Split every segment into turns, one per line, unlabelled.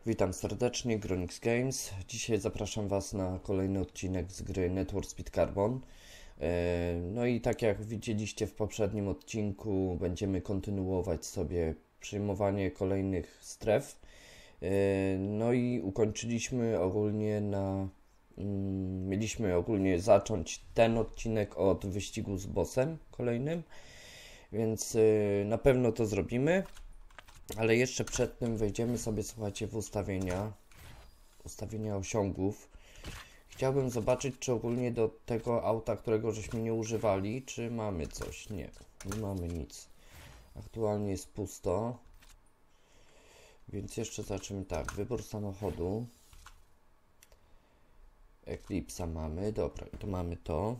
Witam serdecznie, Gronix Games. Dzisiaj zapraszam Was na kolejny odcinek z gry Need for Speed Carbon. No i tak jak widzieliście w poprzednim odcinku, będziemy kontynuować sobie przyjmowanie kolejnych stref. No i ukończyliśmy ogólnie mieliśmy ogólnie zacząć ten odcinek od wyścigu z bossem kolejnym, więc na pewno to zrobimy. Ale jeszcze przed tym wejdziemy sobie, słuchajcie, w ustawienia osiągów. Chciałbym zobaczyć, czy ogólnie do tego auta, którego żeśmy nie używali, czy mamy coś. Nie mamy nic. Aktualnie jest pusto. Więc jeszcze zobaczymy tak. Wybór samochodu. Eclipse'a mamy. Dobra, to mamy to.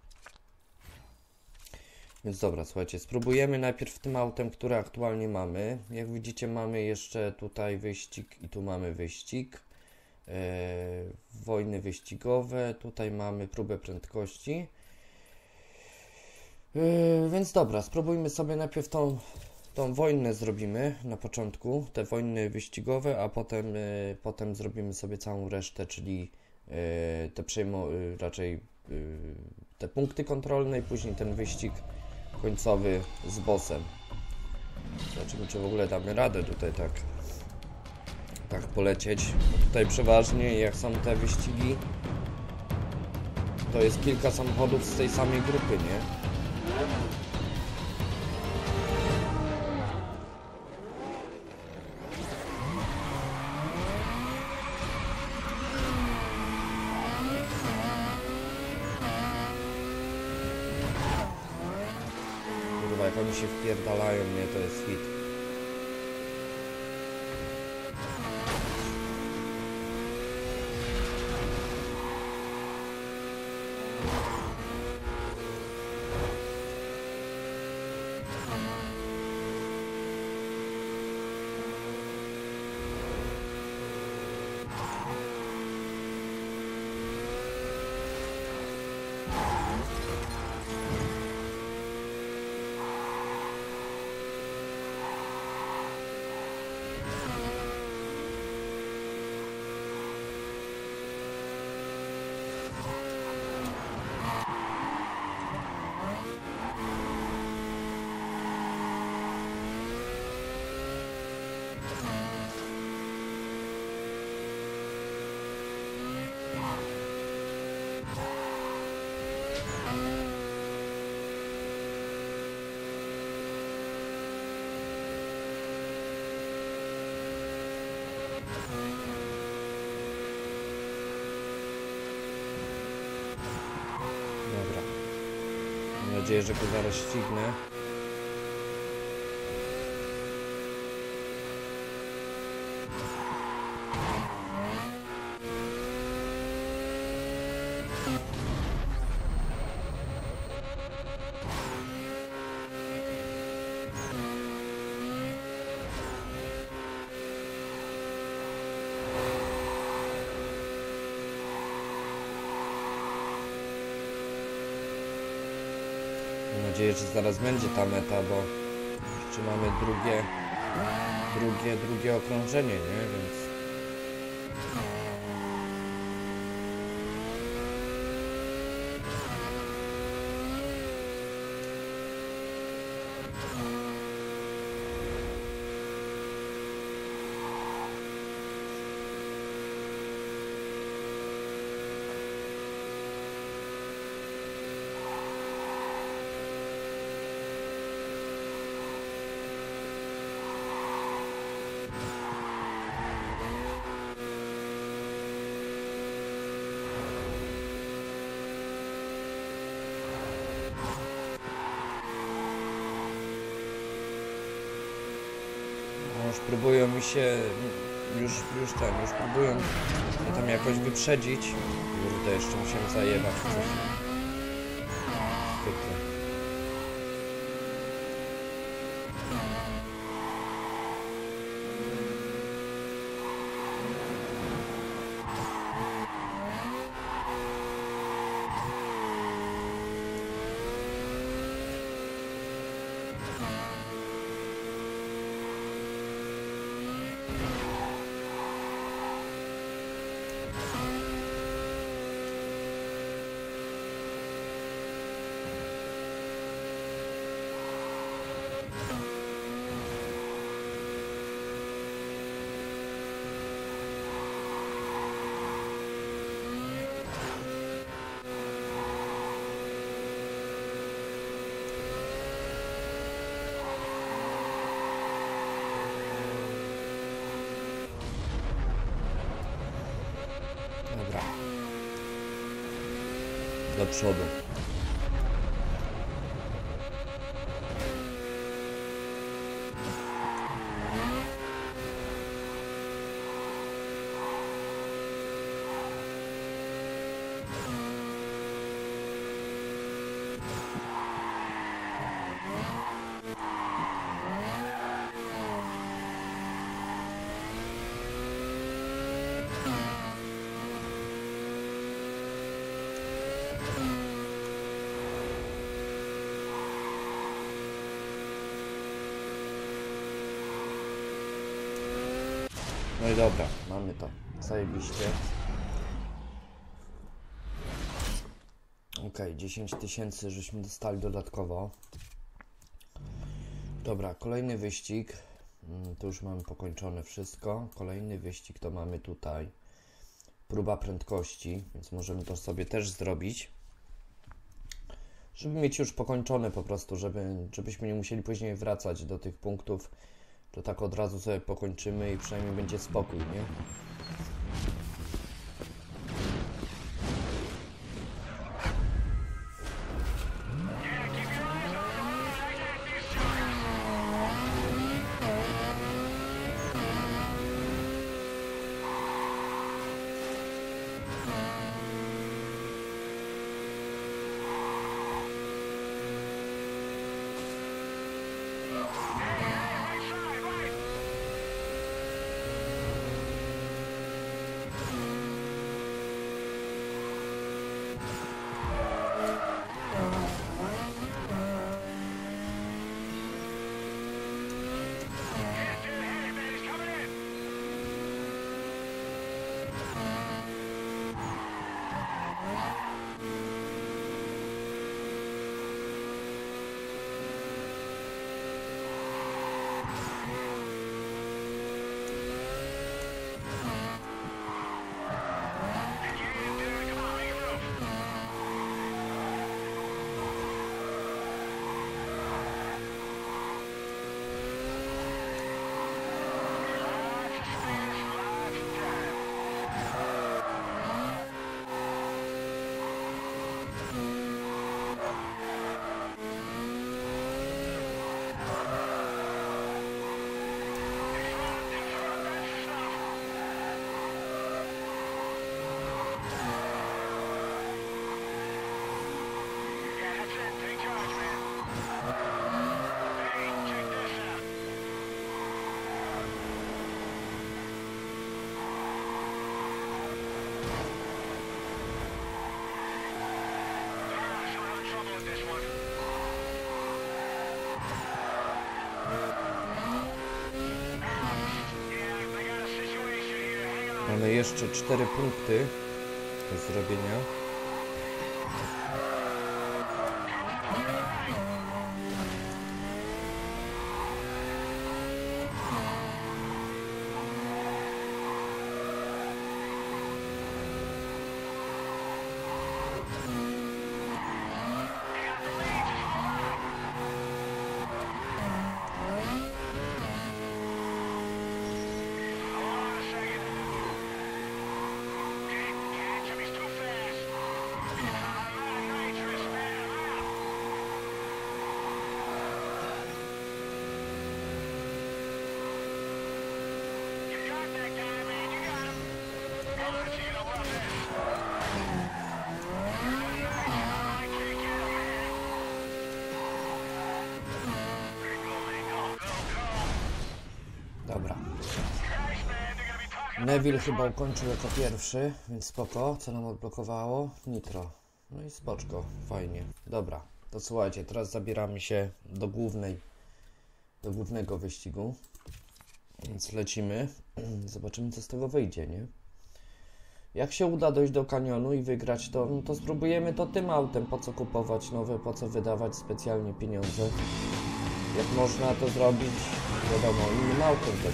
Więc dobra, słuchajcie, spróbujemy najpierw tym autem, które aktualnie mamy. Jak widzicie, mamy jeszcze tutaj wyścig i tu mamy wyścig. Wojny wyścigowe. Tutaj mamy próbę prędkości. Więc dobra, spróbujmy sobie najpierw tą wojnę zrobimy na początku. Te wojny wyścigowe, a potem zrobimy sobie całą resztę, czyli raczej te punkty kontrolne i później ten wyścig końcowy z bossem. Zobaczymy, czy w ogóle damy radę tutaj tak polecieć. Bo tutaj przeważnie jak są te wyścigi, to jest kilka samochodów z tej samej grupy, nie? Jak oni się wpierdalają, nie, to jest hit. Dobra. Mam nadzieję, że go zaraz ścignę. Mam nadzieję, że zaraz będzie ta meta, bo jeszcze mamy drugie okrążenie, nie? Więc już próbują mi się, już próbują mnie tam jakoś wyprzedzić. Kurde, jeszcze musiałem zajebać wcześniej. Zwykle. Dobra. Do przodu. No i dobra, mamy to. Zajebiście. Ok, 10 000 żeśmy dostali dodatkowo. Dobra, kolejny wyścig. Tu już mamy pokończone wszystko. Kolejny wyścig to mamy tutaj. Próba prędkości, więc możemy to sobie też zrobić. Żeby mieć już pokończone po prostu, żebyśmy nie musieli później wracać do tych punktów. To tak od razu sobie pokończymy i przynajmniej będzie spokój, nie? Mamy jeszcze 4 punkty do zrobienia. Dobra. Neville chyba ukończył jako pierwszy, więc spoko. Co nam odblokowało? Nitro. No i spoczko, fajnie. Dobra, to słuchajcie, teraz zabieramy się do głównego wyścigu. Więc lecimy. Zobaczymy, co z tego wyjdzie, nie? Jak się uda dojść do kanionu i wygrać to, no to spróbujemy to tym autem. Po co kupować nowe, po co wydawać specjalnie pieniądze? Jak można to zrobić, wiadomo, innym autem też.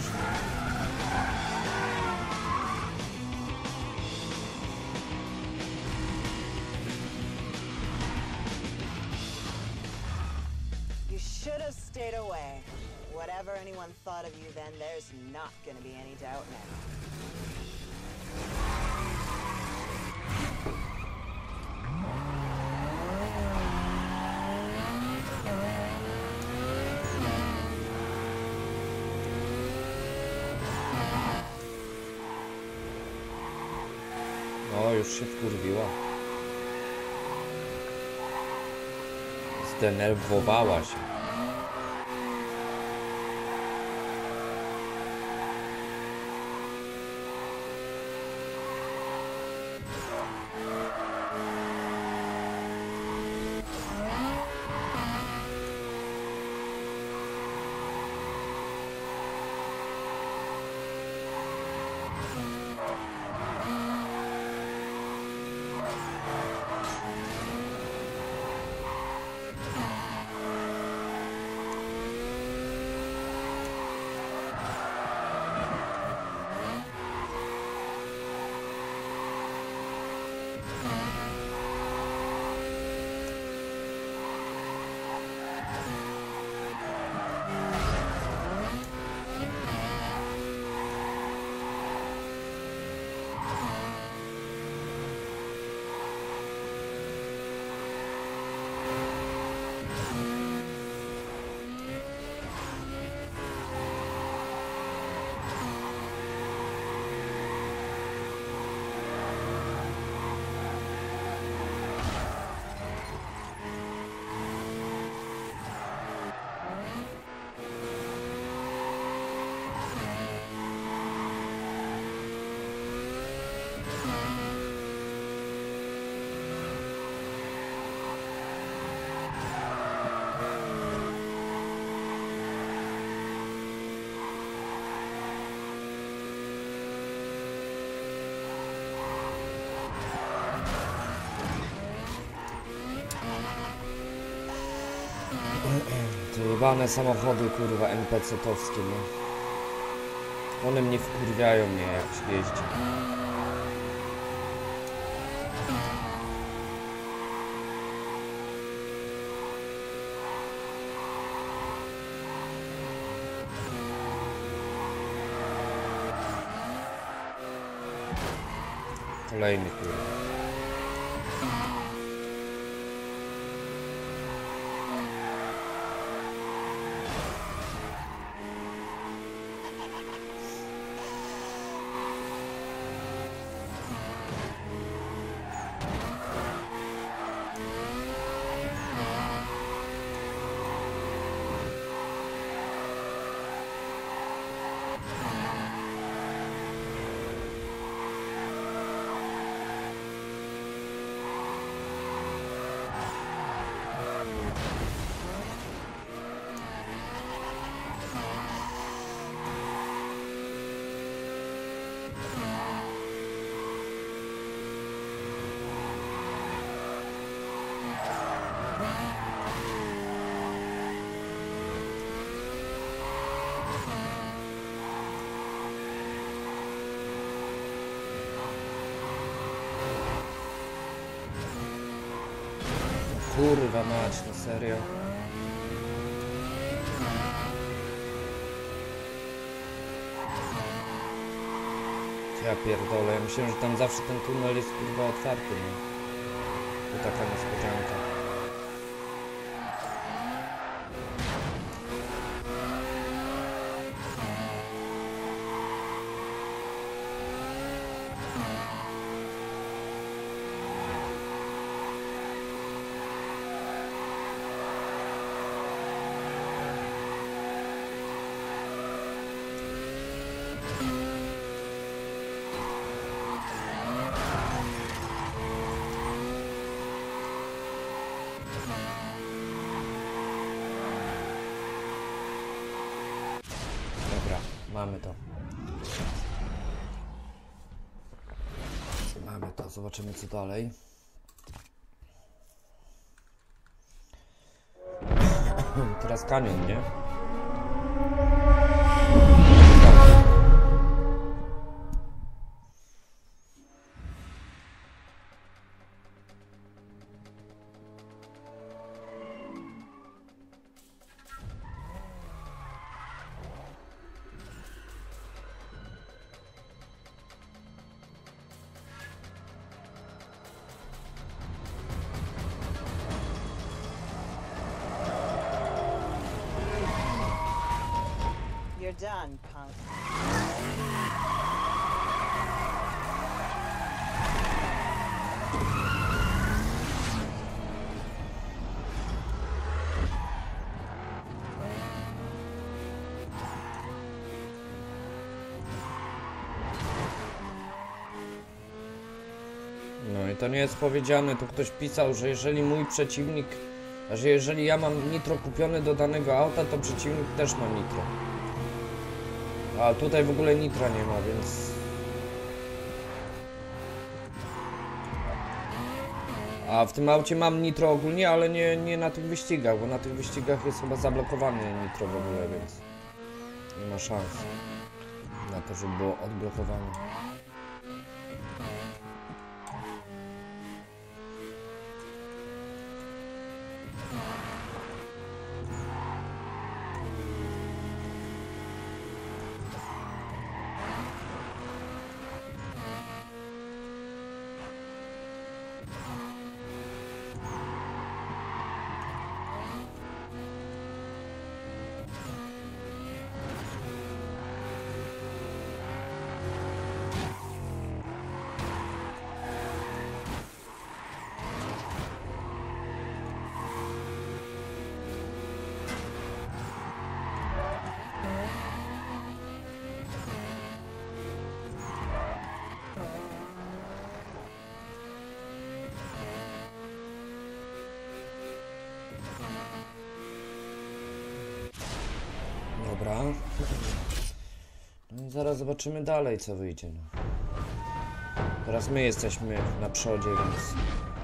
You should have stayed away. Whatever anyone thought of you then, there's not gonna be any doubt now.
O, już się wkurwiła. Zdenerwowała się. Te jebane samochody, kurwa, NPC-towskie, nie? One mnie wkurwiają, mnie jak się jeździ. Kolejny, kurwa. Kurwa mać, no serio. Ja pierdolę, ja myślałem, że tam zawsze ten tunel jest kurwa otwarty, nie? To taka niespodzianka. Mamy to. Mamy to. Zobaczymy co dalej. Teraz kanion, nie?
You're done, punk.
No i to nie jest powiedziane, tu ktoś pisał, że jeżeli mój przeciwnik, że jeżeli ja mam nitro kupione do danego auta, to przeciwnik też ma nitro. A tutaj w ogóle nitra nie ma, więc... A w tym aucie mam nitro ogólnie, ale nie na tych wyścigach, bo na tych wyścigach jest chyba zablokowane nitro w ogóle, więc... Nie ma szans na to, żeby było odblokowane. Dobra. No i zaraz zobaczymy dalej, co wyjdzie. No. Teraz my jesteśmy na przodzie, więc...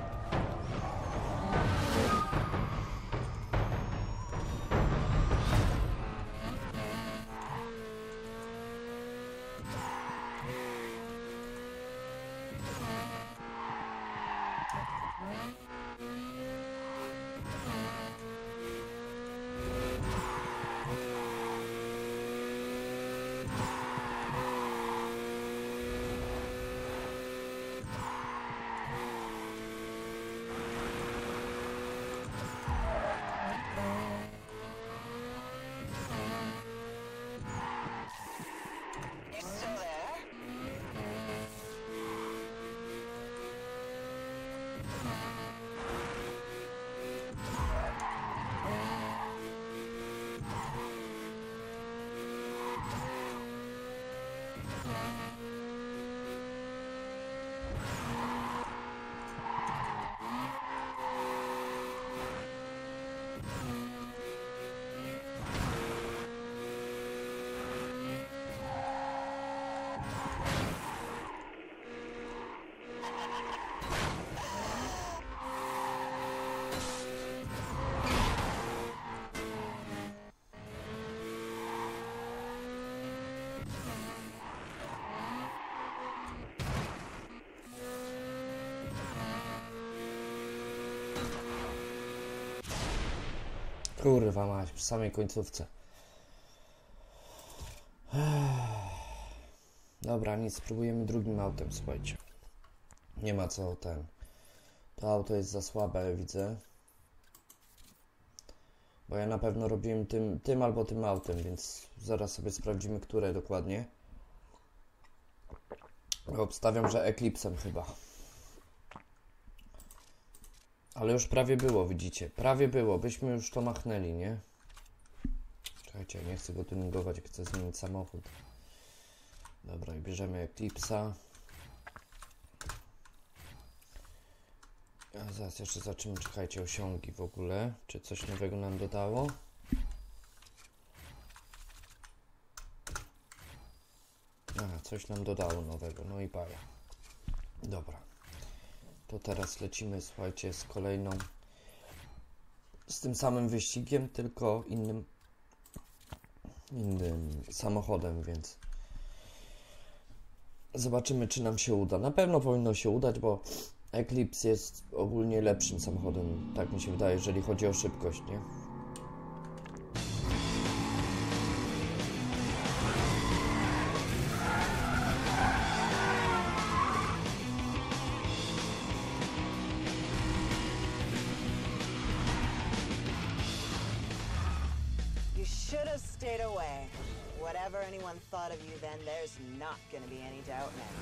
Kurwa mać, przy samej końcówce. Dobra, nic, spróbujemy drugim autem, słuchajcie. Nie ma co ten... To auto jest za słabe, widzę. Bo ja na pewno robiłem tym albo tym autem, więc zaraz sobie sprawdzimy, które dokładnie. Obstawiam, że Eclipse'em chyba. Ale już prawie było, widzicie. Prawie było, byśmy już to machnęli, nie? Czekajcie, nie chcę go tuningować, chcę zmienić samochód. Dobra, i bierzemy Eclipse'a. A zaraz jeszcze zobaczymy, czekajcie, osiągi w ogóle. Czy coś nowego nam dodało? Aha, coś nam dodało nowego, no i baja. Dobra. To teraz lecimy, słuchajcie, z kolejną... Z tym samym wyścigiem, tylko innym samochodem, więc... Zobaczymy, czy nam się uda. Na pewno powinno się udać, bo Eclipse jest ogólnie lepszym samochodem, tak mi się wydaje, jeżeli chodzi o szybkość, nie?
You should have stayed away. Whatever anyone thought of you then, there's not gonna be any doubt now.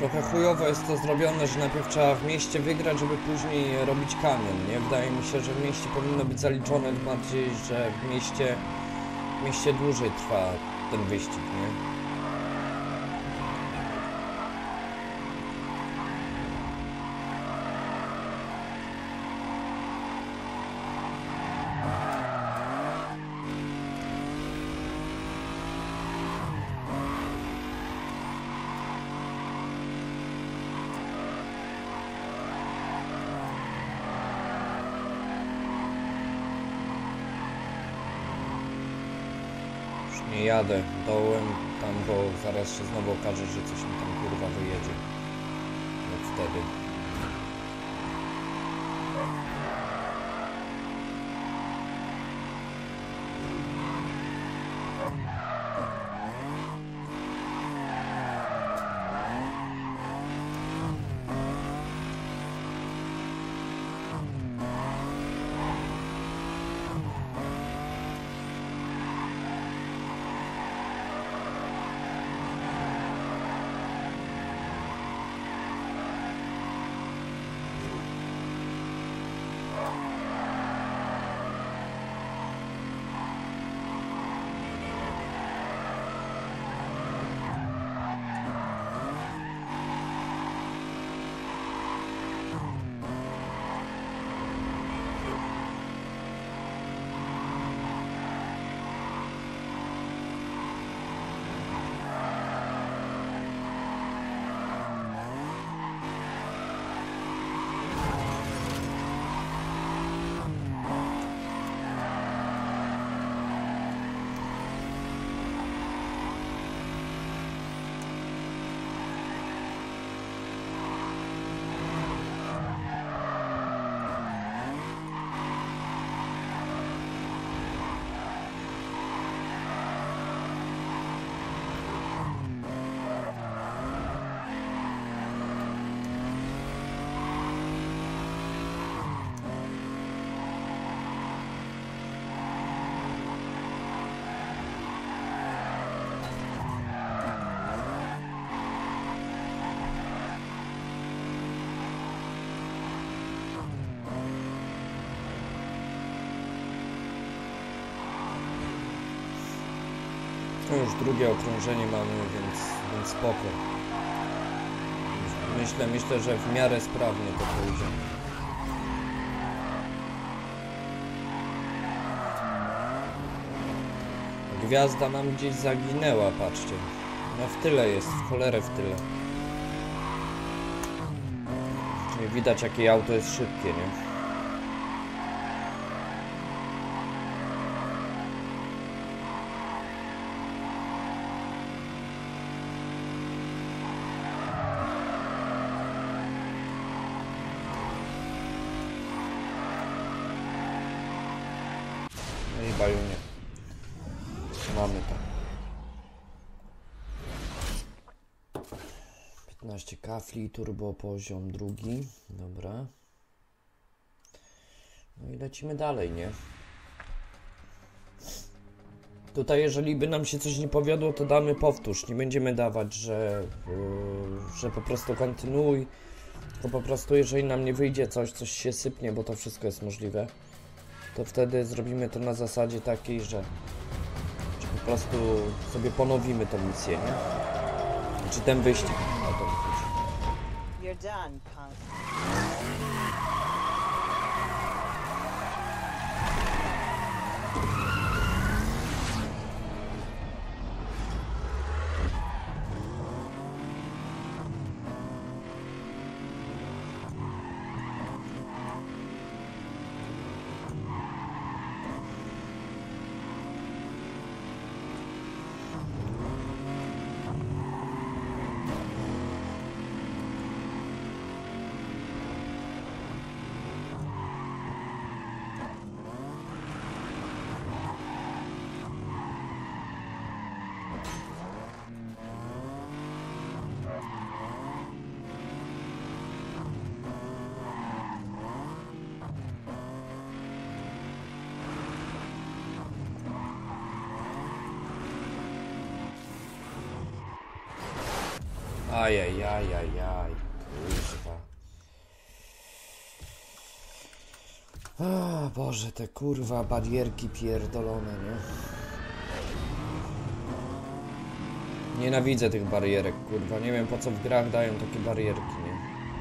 Trochę chujowo jest to zrobione, że najpierw trzeba w mieście wygrać, żeby później robić kamień, nie? Wydaje mi się, że w mieście powinno być zaliczone bardziej, że w mieście dłużej trwa ten wyścig, nie? Nie jadę dołem tam, bo zaraz się znowu okaże, że coś mi tam kurwa wyjedzie. Jak wtedy. To już drugie okrążenie mamy, więc spoko. Myślę, że w miarę sprawnie to pójdzie. Gwiazda nam gdzieś zaginęła, patrzcie. No w tyle jest, w cholerę w tyle. Czyli widać, jakie auto jest szybkie, nie? No i bajunie. Mamy to. 15 kafli, turbo poziom drugi. Dobra. No i lecimy dalej, nie? Tutaj jeżeli by nam się coś nie powiodło, to damy powtórz. Nie będziemy dawać, że po prostu kontynuuj. Tylko po prostu jeżeli nam nie wyjdzie coś się sypnie, bo to wszystko jest możliwe, to wtedy zrobimy to na zasadzie takiej, że po prostu sobie ponowimy tę misję, nie? Czy ten wyścig. O to mi chodzi.
You're done, punk.
Ajajajajaj, kurwa. O Boże, te kurwa barierki pierdolone, nie? Nienawidzę tych barierek, kurwa. Nie wiem po co w grach dają takie barierki, nie?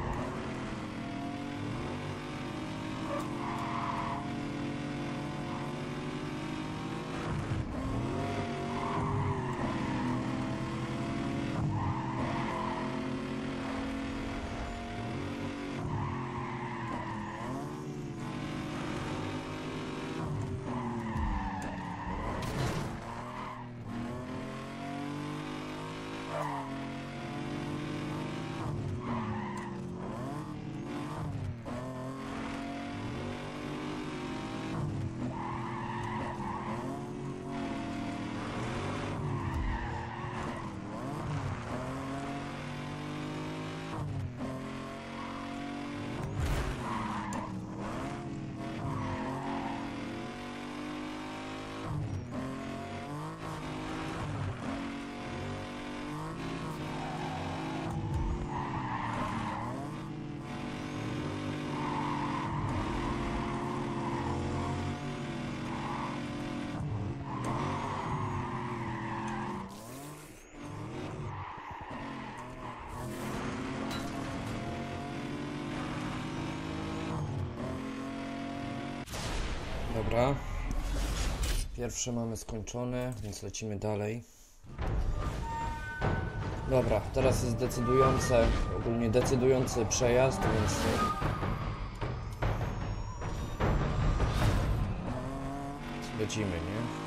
Dobra. Pierwsze mamy skończone, więc lecimy dalej. Dobra, teraz jest ogólnie decydujący przejazd, więc lecimy, nie?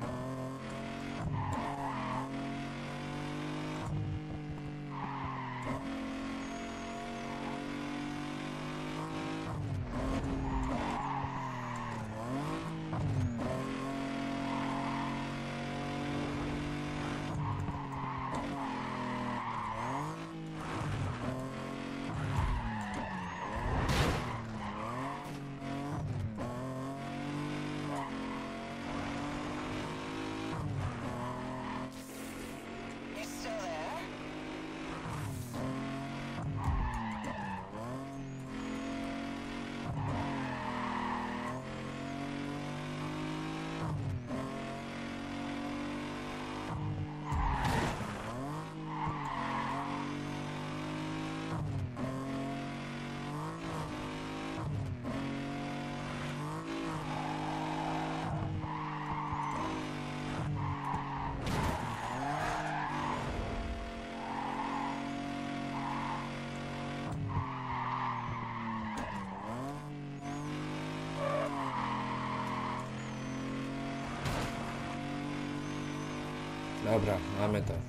Dobra, mamy to.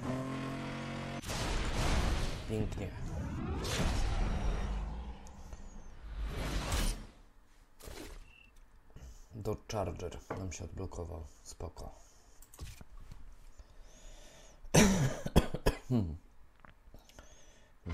Pięknie. Dodge Charger nam się odblokował. Spoko. Nic.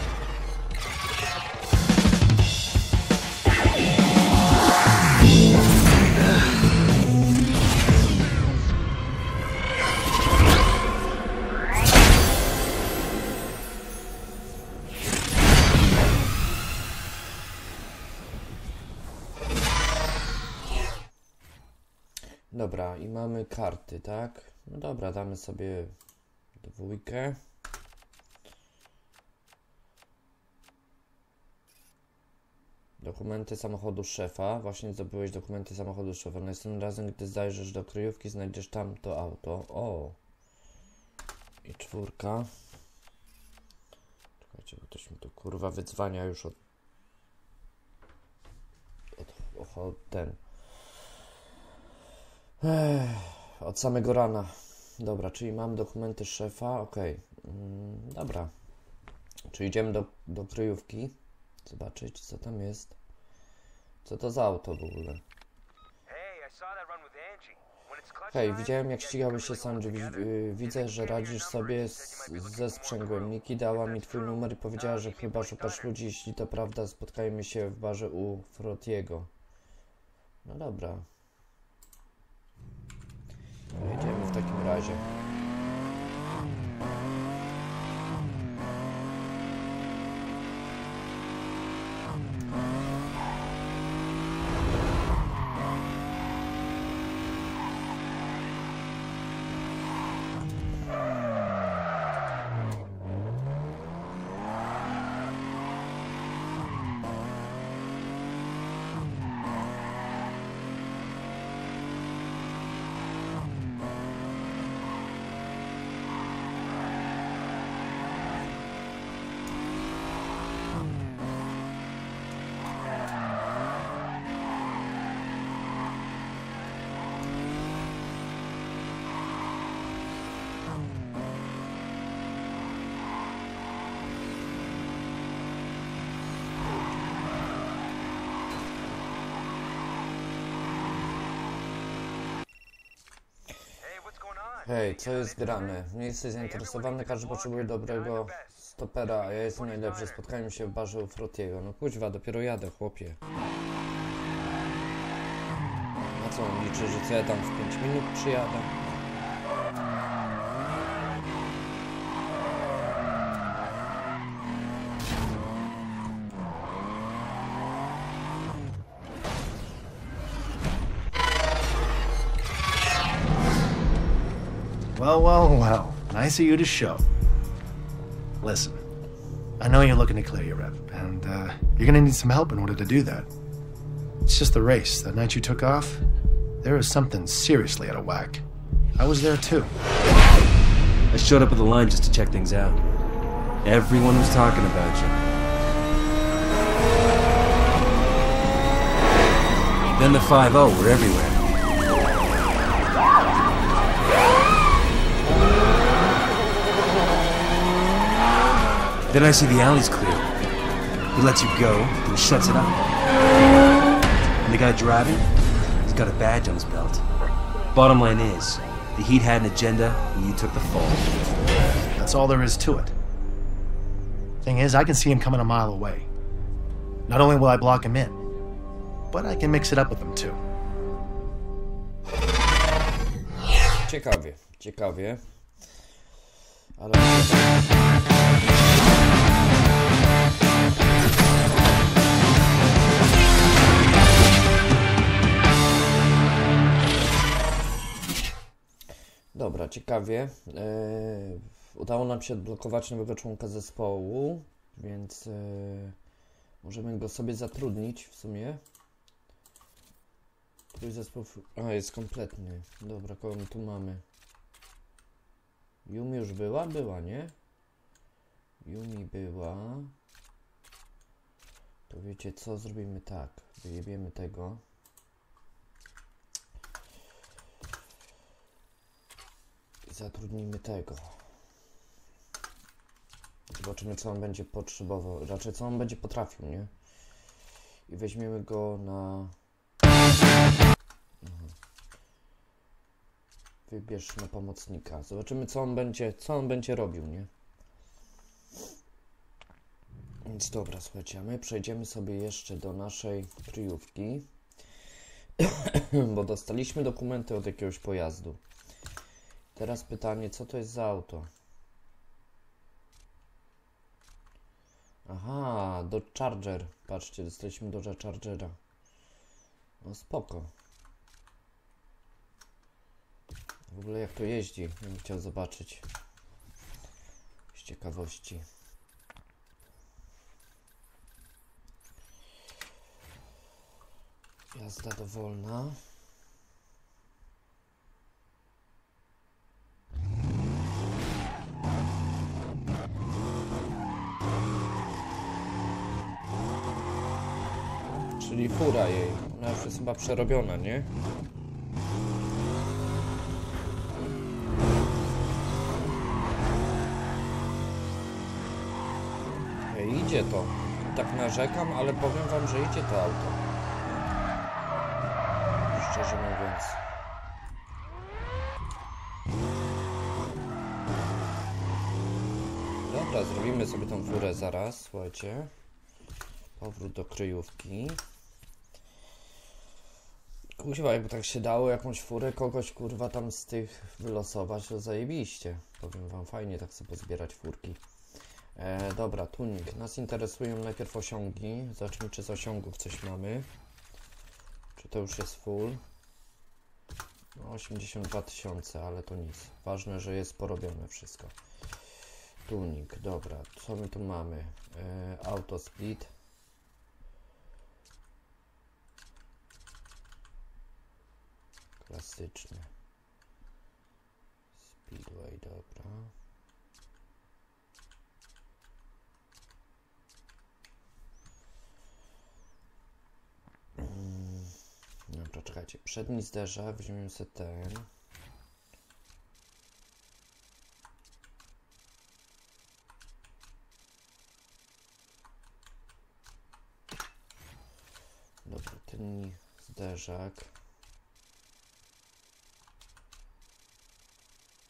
Dobra, i mamy karty, tak? No dobra, damy sobie 2. Dokumenty samochodu szefa. Właśnie zdobyłeś dokumenty samochodu szefa. Następnym razem, gdy zajrzysz do kryjówki, znajdziesz tam to auto. O! I 4. Czekajcie, bo ktoś mi tu kurwa wyzwania już od od samego rana. Dobra, czyli mam dokumenty szefa. Okej. Dobra. Czyli idziemy do kryjówki. Zobaczyć, co tam jest. Co to za auto w ogóle? Hej, widziałem jak ścigałeś się z Angie. Widzę, że radzisz sobie ze sprzęgłem. Niki dała mi twój numer i powiedziała, że chyba szukasz ludzi. Jeśli to prawda, spotkajmy się w barze u Frotiego. No dobra. Jedziemy w takim razie. Hej, co jest grane? Nie jesteś zainteresowany, każdy potrzebuje dobrego stopera, a ja jestem najlepszy. Spotkajmy się w barze u Frotiego. No kuźwa, dopiero jadę, chłopie. Na co on liczy, że co ja tam w 5 minut przyjadę?
Well, well, well. Nice of you to show. Listen, I know you're looking to clear your rep, and you're gonna need some help in order to do that. It's just the race. That night you took off, there was something seriously out of whack. I was there too.
I showed up at the line just to check things out. Everyone was talking about you. Then the 5-0 were everywhere. Then I see the alley's clear. He lets you go, and he shuts it up. And the guy driving, he's got a badge on his belt. Bottom line is, the Heat had an agenda, and you took the fall.
That's all there is to it. Thing is, I can see him coming a mile away. Not only will I block him in, but I can mix it up with him too.
Ciekawie, ciekawie. Ale... Dobra, ciekawie. Udało nam się odblokować nowego członka zespołu, więc możemy go sobie zatrudnić w sumie. Twój zespół... A, jest kompletny. Dobra, kogo my tu mamy? Yumi już była? Była, nie? Yumi była. To wiecie co? Zrobimy tak. Wyjebiemy tego. I zatrudnimy tego. Zobaczymy co on będzie potrzebował. Raczej co on będzie potrafił, nie? I weźmiemy go na... Wybierz na pomocnika. Zobaczymy co on będzie robił, nie? Więc dobra, słuchajcie, a my przejdziemy sobie jeszcze do naszej kryjówki. Bo dostaliśmy dokumenty od jakiegoś pojazdu. Teraz pytanie, co to jest za auto? Aha, Dodge Charger. Patrzcie, dostaliśmy Dodge Chargera. No spoko. W ogóle jak to jeździ, bym chciał zobaczyć. Z ciekawości. Jazda dowolna. Czyli fura jej. Ona już jest chyba przerobiona, nie? Idzie to. Tak narzekam, ale powiem wam, że idzie to auto. Szczerze mówiąc. Dobra, zrobimy sobie tą furę zaraz, słuchajcie. Powrót do kryjówki. Kuźwa, jakby tak się dało jakąś furę kogoś kurwa tam z tych wylosować, to zajebiście. Powiem wam, fajnie tak sobie pozbierać furki. Dobra, tuning. Nas interesują najpierw osiągi. Zobaczmy, czy z osiągów coś mamy. Czy to już jest full? No, 82 000, ale to nic. Ważne, że jest porobione wszystko. Tuning, dobra. Co my tu mamy? Auto split. Klasyczny. Speedway, dobra. Dobra, czekajcie. Przedni zderzak, weźmiemy sobie ten. Dobra, tylny zderzak.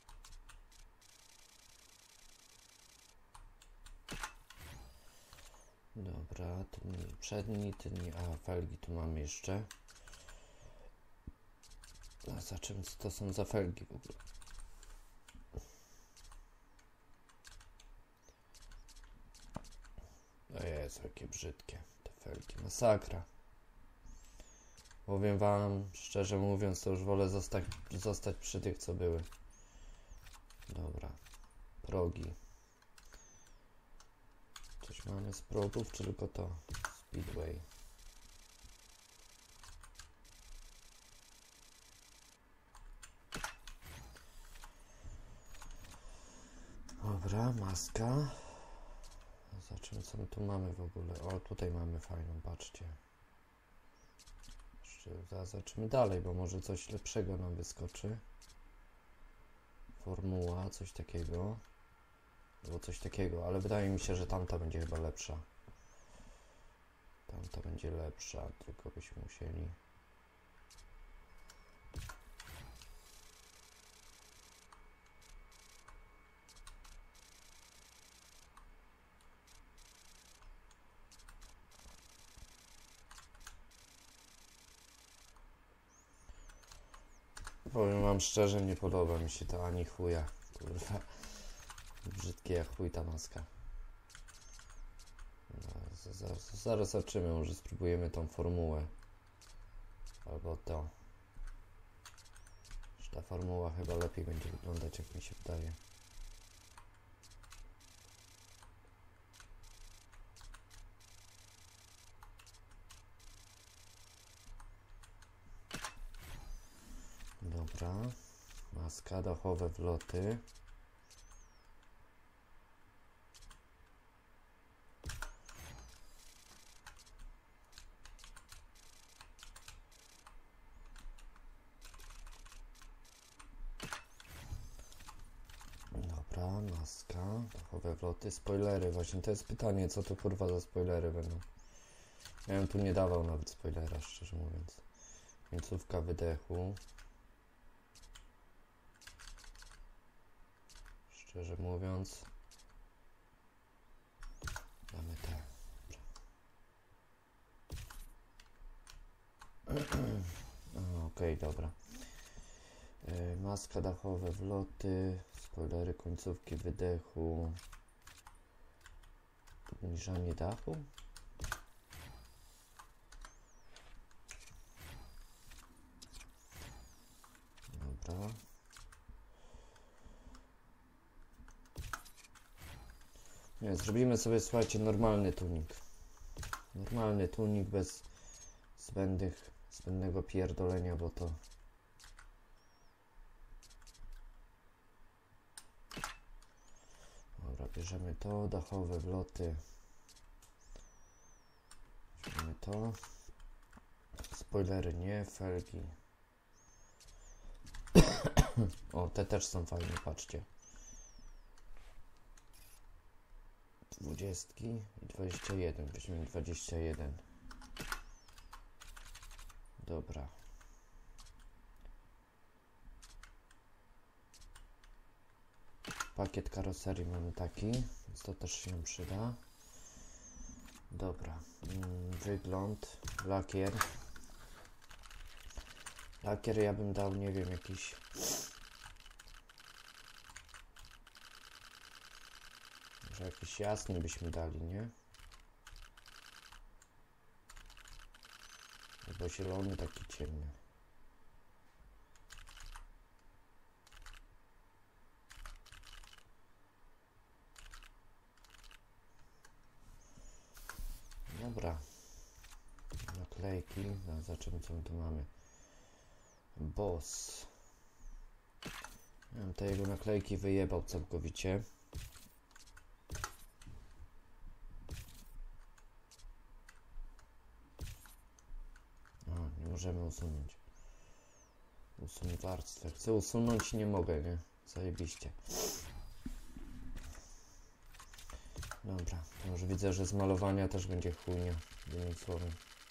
Dobra, tylni, przedni, tylni, a felgi tu mamy jeszcze. A za czym to są za felgi w ogóle? O Jezu, jakie brzydkie te felgi, masakra. Powiem wam, szczerze mówiąc, to już wolę zostać przy tych, co były. Dobra, progi. Coś mamy z progów, czy tylko to? Speedway. Dobra, maska. Zobaczymy, co my tu mamy w ogóle. O, tutaj mamy fajną, patrzcie. Jeszcze zobaczymy dalej, bo może coś lepszego nam wyskoczy. Formuła, coś takiego. Albo coś takiego, ale wydaje mi się, że tamta będzie chyba lepsza. Tamta będzie lepsza, tylko byśmy musieli... Powiem wam szczerze, nie podoba mi się to ani chuja, kurwa. Brzydkie jak chuj ta maska. No, zaraz zobaczymy, może spróbujemy tą formułę. Albo to. Że ta formuła chyba lepiej będzie wyglądać, jak mi się wydaje. Dobra. Maska, dachowe wloty. Dobra, maska, dachowe wloty, spoilery. Właśnie to jest pytanie, co to kurwa za spoilery będą. Ja bym tu nie dawał nawet spoilera, szczerze mówiąc. Końcówka wydechu. Szczerze mówiąc, damy te. Okej, dobra. Maska, dachowe wloty, spoilery, końcówki wydechu, obniżanie dachu. Dobra. Nie, zrobimy sobie, słuchajcie, normalny tunik. Normalny tunik bez zbędnego pierdolenia, bo to... Dobra, bierzemy to, dachowe wloty. Bierzemy to. Spoilery nie, felgi. O, te też są fajne, patrzcie. 20 i 21. Weźmiemy 21. Dobra. Pakiet karoserii mamy taki, więc to też się przyda. Dobra. Wygląd, lakier. Lakier ja bym dał, nie wiem, jakiś... Może jakiś jasny byśmy dali, nie? Albo zielony, taki ciemny. Dobra. Naklejki. No, zobaczymy, co my tu mamy. Boss. Ja bym te jego naklejki wyjebał całkowicie. O, nie możemy usunąć. Usuń warstwę. Chcę usunąć, nie mogę, nie? Zajebiście. Dobra, to już widzę, że z malowania też będzie chujnia, jednym słowem.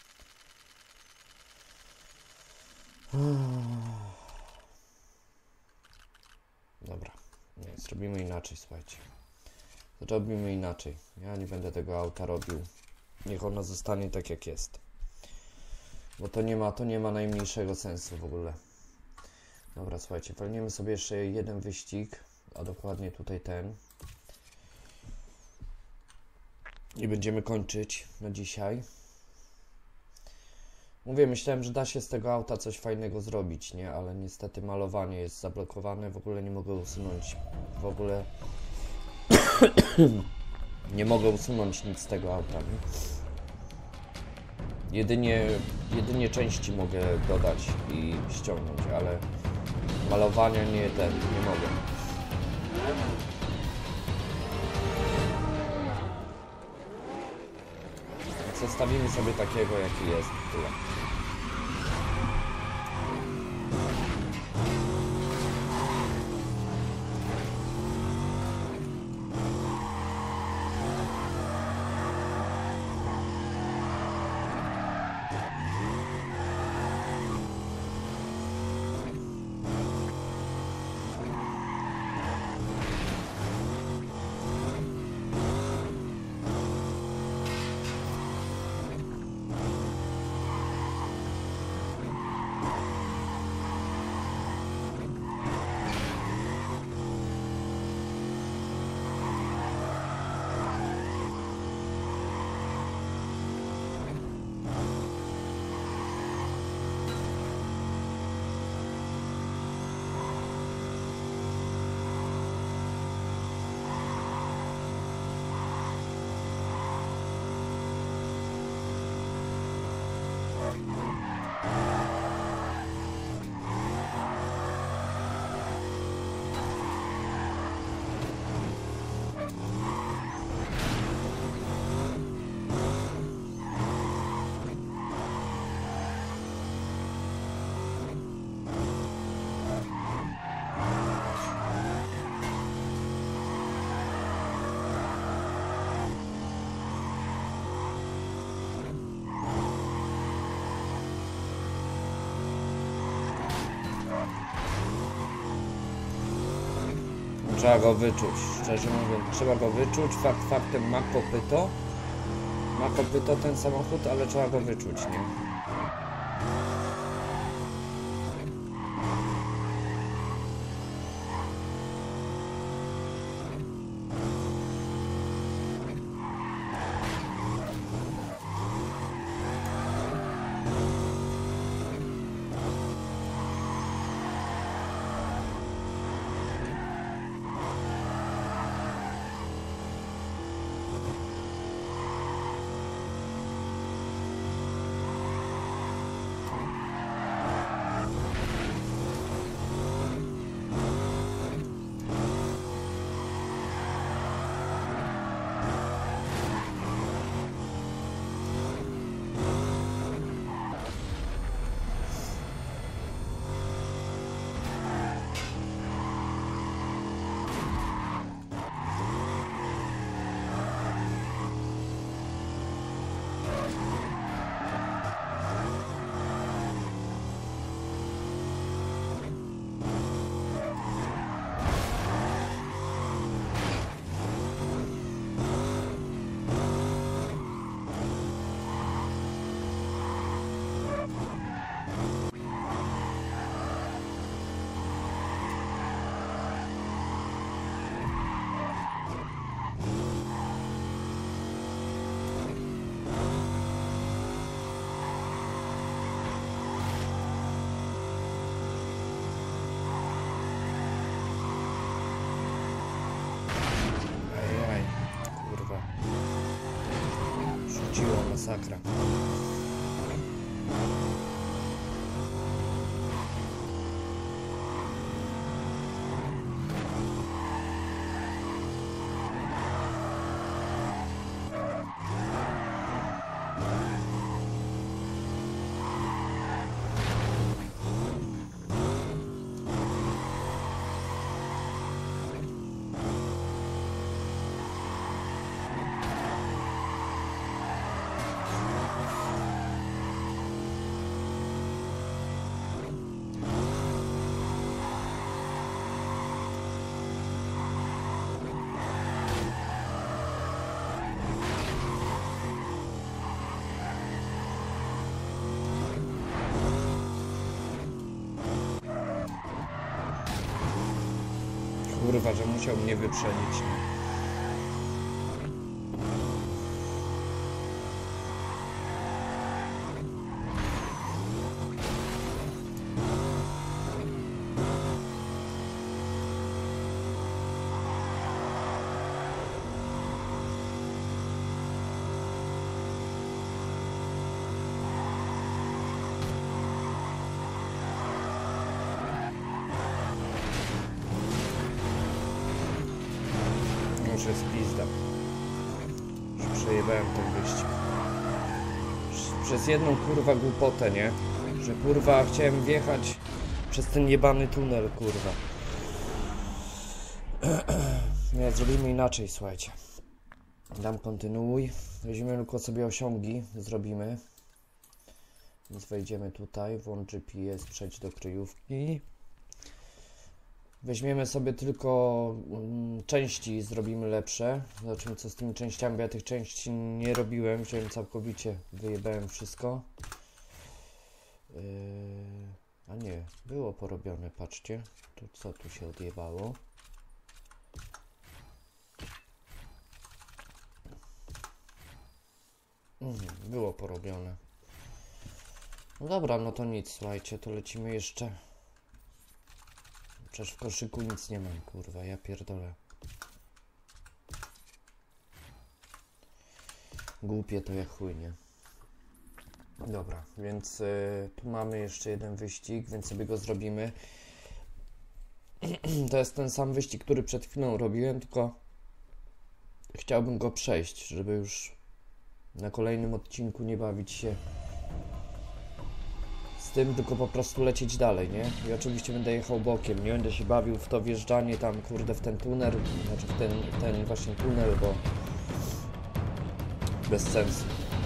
Dobra, nie, zrobimy inaczej, słuchajcie. Zrobimy inaczej. Ja nie będę tego auta robił Niech ona zostanie tak jak jest. Bo to nie ma najmniejszego sensu w ogóle. Dobra, słuchajcie, walniemy sobie jeszcze jeden wyścig, a dokładnie tutaj ten. I będziemy kończyć na dzisiaj. Mówię, myślałem, że da się z tego auta coś fajnego zrobić, nie? Ale niestety malowanie jest zablokowane, w ogóle nie mogę usunąć. W ogóle nie mogę usunąć nic z tego auta, nie? Jedynie części mogę dodać i ściągnąć, ale malowania nie mogę. Zostawimy sobie takiego, jaki jest. Tyle. Trzeba go wyczuć, szczerze mówiąc, trzeba go wyczuć, faktem ma kopyto ten samochód, ale trzeba go wyczuć, nie? Masakra. kurwa, że musiał mnie wyprzedzić. No. Już jest pizda. Już przejebałem ten wyścig. Przez jedną kurwa głupotę, nie? Że kurwa chciałem wjechać przez ten jebany tunel, kurwa. Nie, zrobimy inaczej, słuchajcie. Dam kontynuuj. Weźmiemy tylko sobie osiągi, zrobimy. Więc wejdziemy tutaj, włącz GPS, przejdź do kryjówki. Weźmiemy sobie tylko części, zrobimy lepsze. Zobaczymy co z tymi częściami, bo ja tych części nie robiłem, wziąłem całkowicie, wyjebałem wszystko. A nie, było porobione, patrzcie. To co tu się odjebało? Było porobione. No dobra, no to nic, słuchajcie, to lecimy jeszcze. Przecież w koszyku nic nie mam, kurwa, ja pierdolę. Głupie to jak chuj, nie? Dobra, więc tu mamy jeszcze jeden wyścig, więc sobie go zrobimy. To jest ten sam wyścig, który przed chwilą robiłem, tylko chciałbym go przejść, żeby już na kolejnym odcinku nie bawić się z tym, tylko po prostu lecieć dalej, nie? I oczywiście będę jechał bokiem, nie będę się bawił w to wjeżdżanie tam, kurde, w ten tunel, znaczy w ten właśnie tunel, bo bez sensu.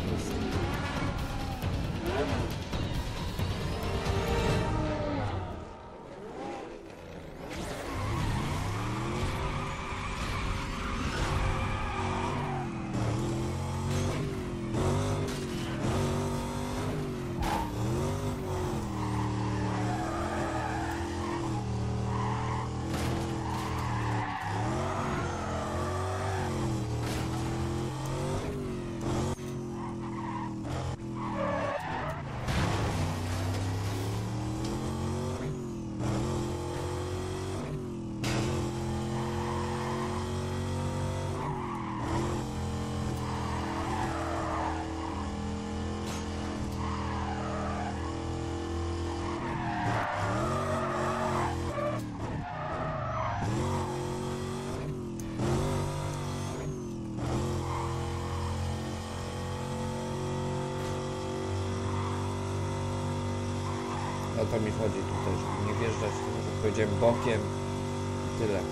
O to mi chodzi tutaj, żeby nie wjeżdżać, tylko że powiedziałem bokiem i tyle.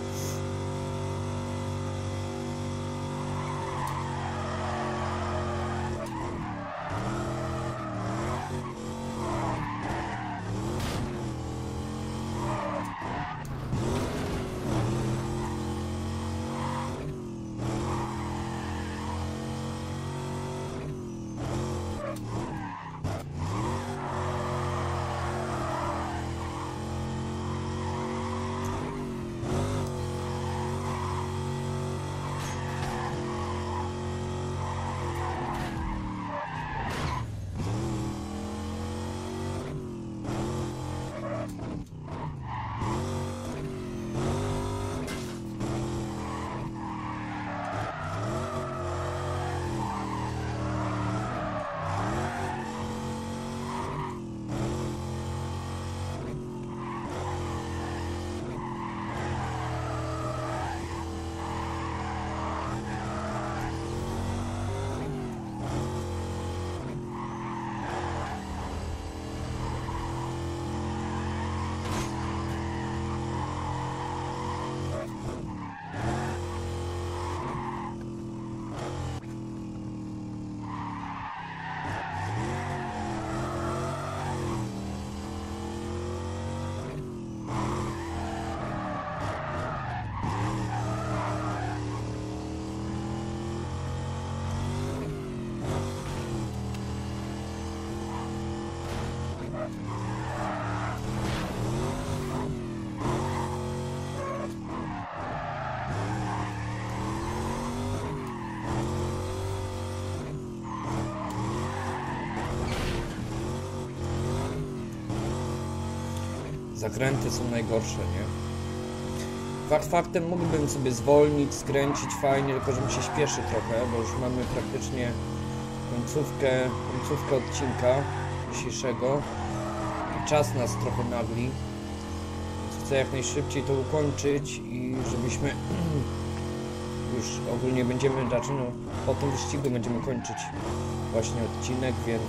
Zakręty są najgorsze, nie? Fakt faktem mógłbym sobie zwolnić, skręcić fajnie, tylko że mi się śpieszy trochę, bo już mamy praktycznie końcówkę odcinka dzisiejszego. Czas nas trochę nagli, więc chcę jak najszybciej to ukończyć i żebyśmy już ogólnie będziemy raczej, no, po tym wyścigu będziemy kończyć właśnie odcinek, więc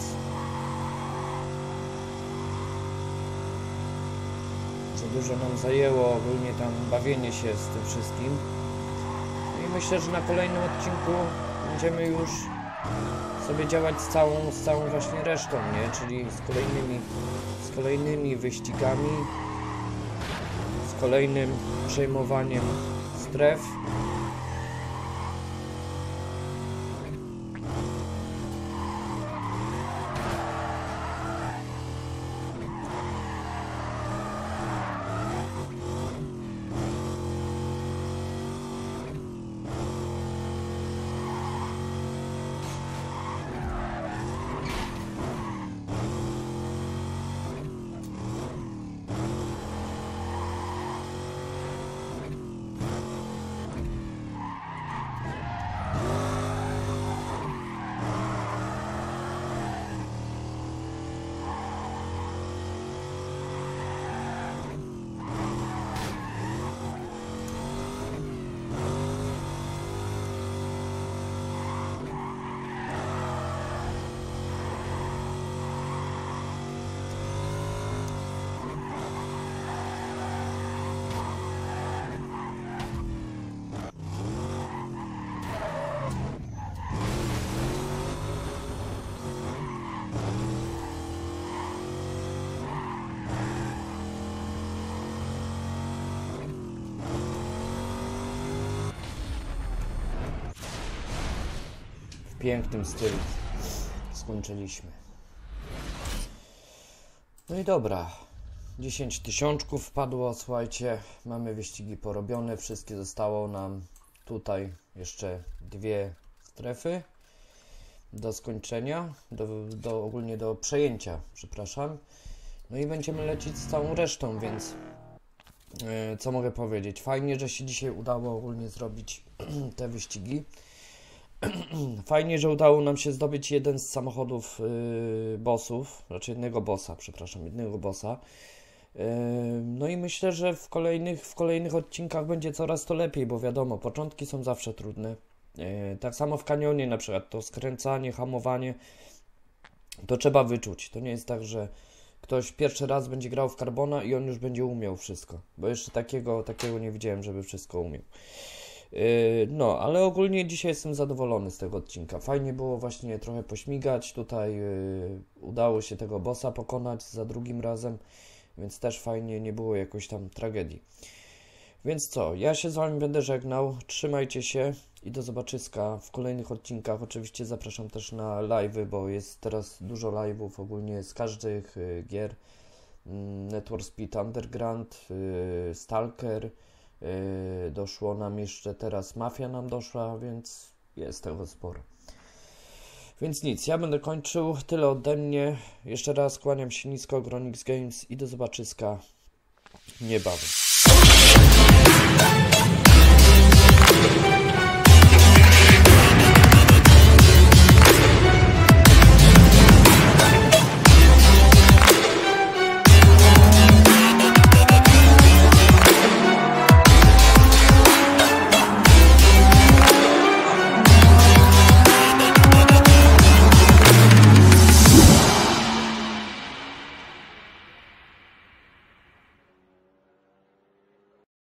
za dużo nam zajęło ogólnie tam bawienie się z tym wszystkim. I myślę, że na kolejnym odcinku będziemy już sobie działać z całą właśnie resztą, nie? Czyli z kolejnymi wyścigami, z kolejnym przejmowaniem stref. W pięknym stylu skończyliśmy. No i dobra, 10 tysiączków wpadło, słuchajcie, mamy wyścigi porobione, wszystkie zostało nam tutaj jeszcze 2 strefy do skończenia, ogólnie do przejęcia, przepraszam. No i będziemy lecieć z całą resztą, więc co mogę powiedzieć? Fajnie, że się dzisiaj udało ogólnie zrobić te wyścigi. Fajnie, że udało nam się zdobyć jeden z samochodów bossów, raczej jednego bossa. No i myślę, że w kolejnych odcinkach będzie coraz to lepiej, bo wiadomo, początki są zawsze trudne. Tak samo w kanionie na przykład, to skręcanie, hamowanie, to trzeba wyczuć. To nie jest tak, że ktoś pierwszy raz będzie grał w Carbona i on już będzie umiał wszystko, bo jeszcze takiego nie widziałem, żeby wszystko umiał. No, ale ogólnie dzisiaj jestem zadowolony z tego odcinka. Fajnie było właśnie trochę pośmigać. Tutaj udało się tego bossa pokonać za drugim razem, więc też fajnie, nie było jakoś tam tragedii. Więc co, ja się z wami będę żegnał. Trzymajcie się i do zobaczyska w kolejnych odcinkach. Oczywiście zapraszam też na live'y, bo jest teraz dużo live'ów ogólnie z każdych gier. Need for Speed Underground, Stalker. Doszło nam jeszcze teraz Mafia nam doszła, więc jest tego sporo. Więc nic, ja będę kończył, tyle ode mnie. Jeszcze raz kłaniam się nisko, Gronix Games i do zobaczyska niebawem.